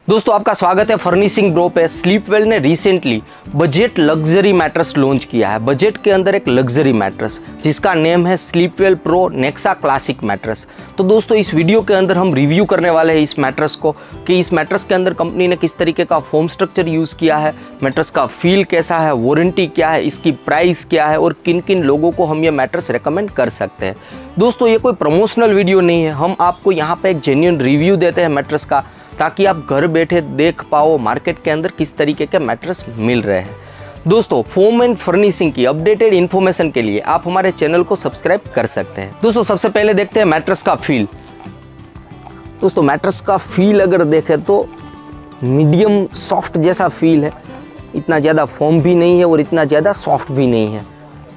दोस्तों आपका स्वागत है फर्निशिंग ब्रो पे। स्लीपवेल ने recently budget luxury mattress launch किया है। बजट के अंदर एक लग्जरी मैट्रेस जिसका नेम है Sleepwell pro Nexa classic mattress. तो दोस्तों इस वीडियो के अंदर हम रिव्यू करने वाले हैं इस मैट्रेस को कि इस मैट्रेस के अंदर कंपनी ने किस तरीके का फोम स्ट्रक्चर यूज़ किया है, मैट्रेस का फील कैसा है, वारंटी क्या है, इसकी प्राइस क्या है और किन किन लोगों को हम ये मैट्रेस रेकमेंड कर सकते हैं। दोस्तों ये कोई प्रमोशनल वीडियो नहीं है, हम आपको यहाँ पे एक जेन्युइन रिव्यू देते हैं मैट्रेस का ताकि आप घर बैठे देख पाओ मार्केट के अंदर किस तरीके के मैट्रेस मिल रहे हैं। दोस्तों फोम एंड फर्निशिंग की अपडेटेड इन्फॉर्मेशन के लिए आप हमारे चैनल को सब्सक्राइब कर सकते हैं। दोस्तों सबसे पहले देखते हैं मैट्रेस का फील। दोस्तों मैट्रेस का फील अगर देखें तो मीडियम सॉफ्ट जैसा फील है, इतना ज़्यादा फोम भी नहीं है और इतना ज़्यादा सॉफ्ट भी नहीं है।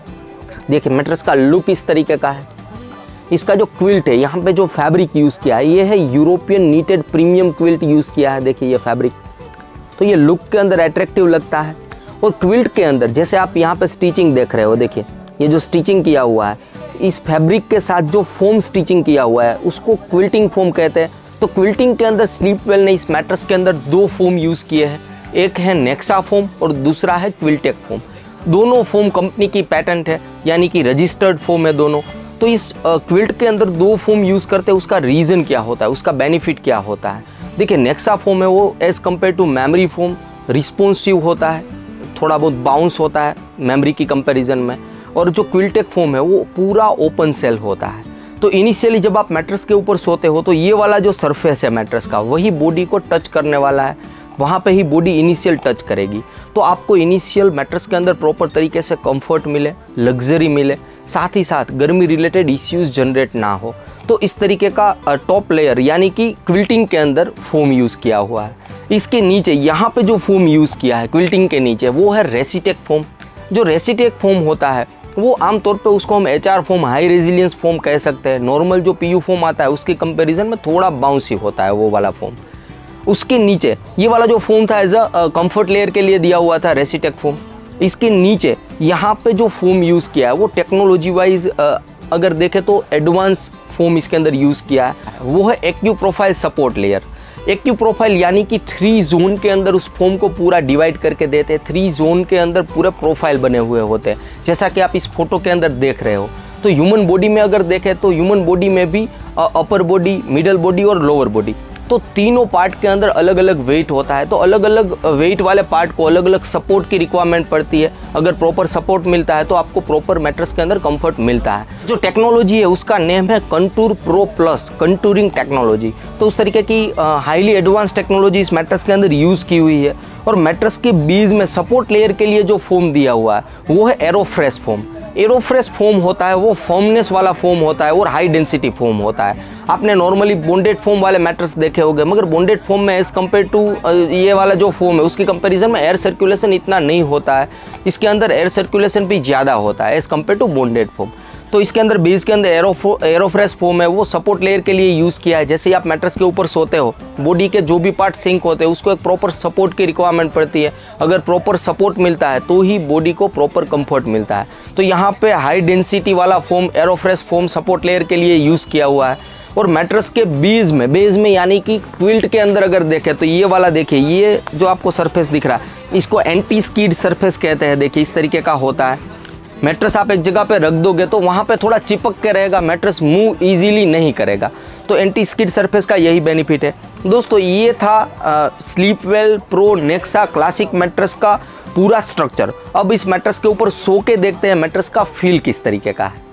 देखिए मैट्रेस का लुक इस तरीके का है। इसका जो क्विल्ट है, यहाँ पे जो फैब्रिक यूज़ किया है ये है European knitted premium quilt use किया है। देखिए ये फैब्रिक, तो ये लुक के अंदर अट्रैक्टिव लगता है। और क्विल्ट के अंदर जैसे आप यहाँ पे स्टिचिंग देख रहे हो, देखिए ये जो स्टिचिंग किया हुआ है इस फैब्रिक के साथ जो फोम स्टिचिंग किया हुआ है उसको क्विल्टिंग फोम कहते हैं। तो क्विल्टिंग के अंदर स्लीपवेल ने इस मैट्रेस के अंदर दो फोम यूज़ किए हैं, एक है नेक्सा फोम और दूसरा है क्विल्टेक फोम। दोनों फोम कंपनी की पैटेंट है, यानी कि रजिस्टर्ड फोम है दोनों। तो इस क्विल्ट के अंदर दो फोम यूज़ करते हैं, उसका रीज़न क्या होता है, उसका बेनिफिट क्या होता है। देखिए नेक्सा फोम है वो as compare to memory foam responsive होता है, थोड़ा बहुत बाउंस होता है मेमोरी की कंपैरिजन में। और जो क्विल्टेक फोम है वो पूरा ओपन सेल होता है। तो इनिशियली जब आप मैट्रेस के ऊपर सोते हो तो ये वाला जो सरफेस है मैट्रेस का वही बॉडी को टच करने वाला है, वहाँ पे ही बॉडी इनिशियल टच करेगी। तो आपको इनिशियल मैट्रेस के अंदर प्रॉपर तरीके से कंफर्ट मिले, लग्जरी मिले, साथ ही साथ गर्मी रिलेटेड इश्यूज जनरेट ना हो। तो इस तरीके का टॉप लेयर यानी कि क्विल्टिंग के अंदर फोम यूज़ किया हुआ है। इसके नीचे यहाँ पे जो फोम यूज़ किया है क्विल्टिंग के नीचे वो है रेसिटेक फोम। जो रेसिटेक फोम होता है वो आमतौर पे उसको हम HR foam high resilience foam कह सकते हैं। नॉर्मल जो PU फोम आता है उसके कंपेरिजन में थोड़ा बाउंसी होता है वो वाला फोम। उसके नीचे ये वाला जो फोम था एज अ कंफर्ट लेयर के लिए दिया हुआ था रेसिटेक फोम। इसके नीचे यहाँ पे जो फोम यूज़ किया है वो टेक्नोलॉजी वाइज अगर देखें तो एडवांस फोम इसके अंदर यूज़ किया है, वो है AQ profile support layer. AQ profile यानी कि 3 जोन के अंदर उस फोम को पूरा डिवाइड करके देते हैं। 3 जोन के अंदर पूरे प्रोफाइल बने हुए होते हैं, जैसा कि आप इस फोटो के अंदर देख रहे हो। तो ह्यूमन बॉडी में अगर देखें तो ह्यूमन बॉडी में भी अपर बॉडी, मिडल बॉडी और लोअर बॉडी, तो तीनों पार्ट के अंदर अलग अलग वेट होता है। तो अलग अलग वेट वाले पार्ट को अलग अलग सपोर्ट की रिक्वायरमेंट पड़ती है। अगर प्रॉपर सपोर्ट मिलता है तो आपको प्रॉपर मैट्रेस के अंदर कंफर्ट मिलता है। जो टेक्नोलॉजी है उसका नेम है contour pro plus contouring technology. तो उस तरीके की हाईली एडवांस टेक्नोलॉजी इस मैट्रेस के अंदर यूज़ की हुई है। और मैट्रेस के बीच में सपोर्ट लेयर के लिए जो फोम दिया हुआ है वो है एरोफ्रेश फोम। एरोफ्रेश फोम होता है वो फर्मनेस वाला फोम होता है और हाई डेंसिटी फोम होता है। आपने नॉर्मली बॉन्डेड फोम वाले मैट्रेस देखे होंगे, मगर बॉन्डेड फोम में एज़ कम्पेयर टू ये वाला जो फोम है उसकी कंपैरिजन में एयर सर्कुलेशन इतना नहीं होता है। इसके अंदर एयर सर्कुलेशन भी ज़्यादा होता है as compare to bonded foam. तो इसके अंदर बेस के अंदर एरोफ्रेश फोम है वो सपोर्ट लेयर के लिए यूज़ किया है। जैसे ही आप मैट्रेस के ऊपर सोते हो बॉडी के जो भी पार्ट सिंक होते हैं उसको एक प्रॉपर सपोर्ट की रिक्वायरमेंट पड़ती है। अगर प्रॉपर सपोर्ट मिलता है तो ही बॉडी को प्रॉपर कंफर्ट मिलता है। तो यहाँ पे हाई डेंसिटी वाला foam Aerofresh foam support layer के लिए यूज़ किया हुआ है। और मैट्रेस के बेस में यानी कि क्विल्ट के अंदर अगर देखें तो ये वाला देखिए, ये जो आपको सरफेस दिख रहा है इसको एंटी स्किड सरफेस कहते हैं। देखिए इस तरीके का होता है। मैट्रेस आप एक जगह पे रख दोगे तो वहाँ पे थोड़ा चिपक के रहेगा, मैट्रेस मूव इजीली नहीं करेगा। तो एंटी स्किड सरफेस का यही बेनिफिट है। दोस्तों ये था Sleepwell pro Nexa classic mattress का पूरा स्ट्रक्चर। अब इस मैट्रेस के ऊपर सो के देखते हैं मैट्रेस का फील किस तरीके का है।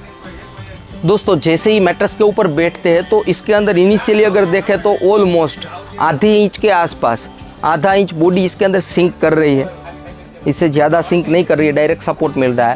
दोस्तों जैसे ही मैट्रेस के ऊपर बैठते हैं तो इसके अंदर इनिशियली अगर देखें तो ऑलमोस्ट आधे इंच के आसपास, आधा इंच बॉडी इसके अंदर सिंक कर रही है। इससे ज़्यादा सिंक नहीं कर रही है, डायरेक्ट सपोर्ट मिल रहा है।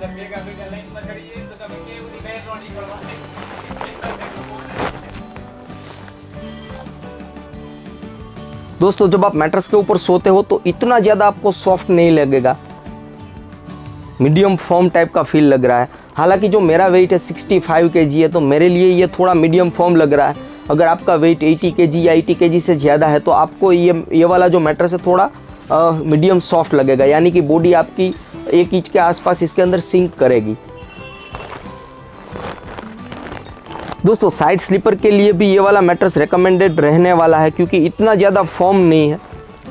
दोस्तों जब आप मैट्रेस के ऊपर सोते हो तो इतना ज़्यादा आपको सॉफ्ट नहीं लगेगा, मीडियम फॉर्म टाइप का फील लग रहा है। हालांकि जो मेरा वेट है 65 kg है तो मेरे लिए ये थोड़ा मीडियम फॉर्म लग रहा है। अगर आपका वेट 80 kg या 80 kg से ज़्यादा है तो आपको ये वाला जो मैट्रेस है थोड़ा मीडियम सॉफ्ट लगेगा, यानी कि बॉडी आपकी 1 इंच के आसपास इसके अंदर सिंक करेगी। दोस्तों साइड स्लीपर के लिए भी ये वाला मैट्रेस रिकमेंडेड रहने वाला है, क्योंकि इतना ज़्यादा फर्म नहीं है।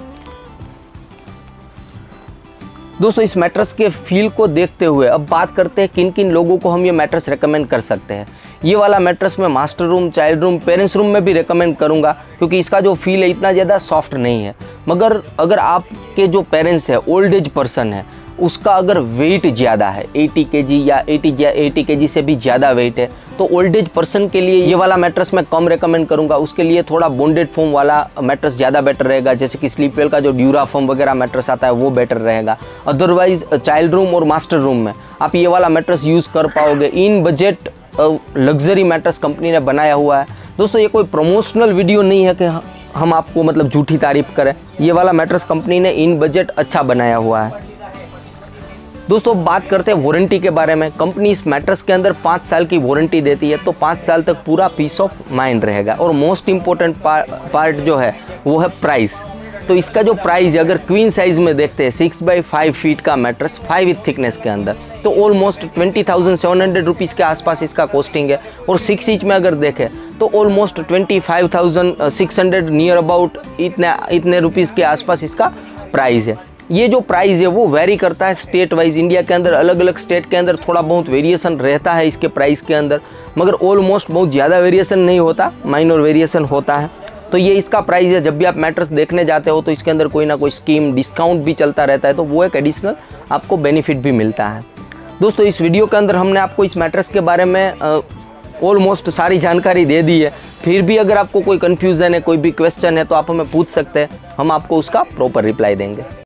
दोस्तों इस मैट्रेस के फील को देखते हुए अब बात करते हैं किन किन लोगों को हम ये मैट्रेस रेकमेंड कर सकते हैं। ये वाला मैट्रेस मैं master room, child room, parents room में भी रेकमेंड करूंगा, क्योंकि इसका जो फील है इतना ज़्यादा सॉफ्ट नहीं है। मगर अगर आपके जो पेरेंट्स है, ओल्ड एज पर्सन है, उसका अगर वेट ज़्यादा है 80 kg या 80 kg से भी ज़्यादा वेट है, तो ओल्ड एज पर्सन के लिए ये वाला मैट्रेस मैं कम रेकमेंड करूंगा। उसके लिए थोड़ा बॉन्डेड फोम वाला मैट्रेस ज़्यादा बेटर रहेगा, जैसे कि स्लीपवेल का जो ड्यूरा फोम वगैरह मैट्रेस आता है वो बेटर रहेगा। अदरवाइज चाइल्ड रूम और मास्टर रूम में आप ये वाला मैट्रेस यूज़ कर पाओगे। In budget luxury mattress company ने बनाया हुआ है। दोस्तों ये कोई प्रमोशनल वीडियो नहीं है कि हम आपको मतलब झूठी तारीफ करें। ये वाला मैट्रेस कंपनी ने इन बजट अच्छा बनाया हुआ है। दोस्तों बात करते हैं वारंटी के बारे में। कंपनी इस मैट्रेस के अंदर 5 साल की वारंटी देती है, तो 5 साल तक पूरा पीस ऑफ माइंड रहेगा। और मोस्ट इम्पोर्टेंट पार्ट जो है वो है प्राइस। तो इसका जो प्राइस है, अगर क्वीन साइज में देखते हैं 6x5 फीट का मैट्रेस 5 थिकनेस के अंदर, तो ऑलमोस्ट 20,700 रुपीज़ के आसपास इसका कॉस्टिंग है। और 6 इंच में अगर देखें तो ऑलमोस्ट 25,600 नियर अबाउट इतने रुपीज़ के आसपास इसका प्राइस है। ये जो प्राइस है वो वेरी करता है स्टेट वाइज। इंडिया के अंदर अलग अलग स्टेट के अंदर थोड़ा बहुत वेरिएशन रहता है इसके प्राइस के अंदर, मगर ऑलमोस्ट बहुत ज़्यादा वेरिएशन नहीं होता, माइनर वेरिएशन होता है। तो ये इसका प्राइस है। जब भी आप मैट्रेस देखने जाते हो तो इसके अंदर कोई ना कोई स्कीम, डिस्काउंट भी चलता रहता है, तो वो एक एडिशनल आपको बेनिफिट भी मिलता है। दोस्तों इस वीडियो के अंदर हमने आपको इस मैट्रेस के बारे में ऑलमोस्ट सारी जानकारी दे दी है। फिर भी अगर आपको कोई कन्फ्यूज़न है, कोई भी क्वेश्चन है, तो आप हमें पूछ सकते हैं, हम आपको उसका प्रॉपर रिप्लाई देंगे।